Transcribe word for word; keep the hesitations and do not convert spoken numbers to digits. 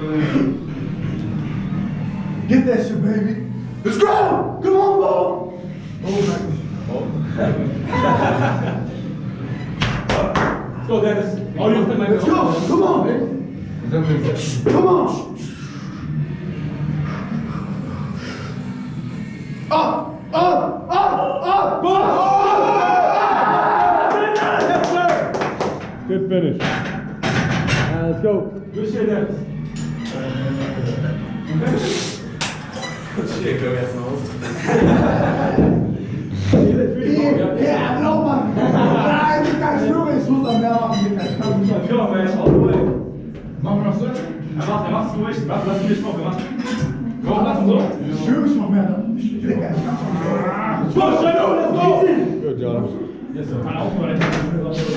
Get that shit, baby. Let's go! Come on, ball! Oh, Let's go, Dennis. Oh, you have let's go! Come on, baby. Come on! Up! Up! Up! Up! Yes, sir. Good finish. Uh, let's go. Good shit, Dennis. Shit, go get some. Yeah, I know, man. Nein, die kann ich nur, ich muss am mehr machen. Die kann ich Ja, man, all the way. Machen wir noch so? Er macht, er macht es ruhig. Warte, lass mich noch, wir machen. Komm, lass ihn so. Ich schwöre mich noch mehr. Digga, ich kann schon. Let's go, Shadow, let's go. Good job. Yes, sir.